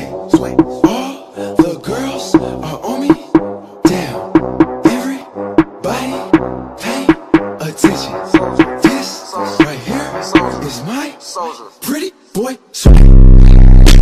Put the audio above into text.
sway. All the girls are on me. Damn, everybody pay attention. This right here is my pretty boy sway.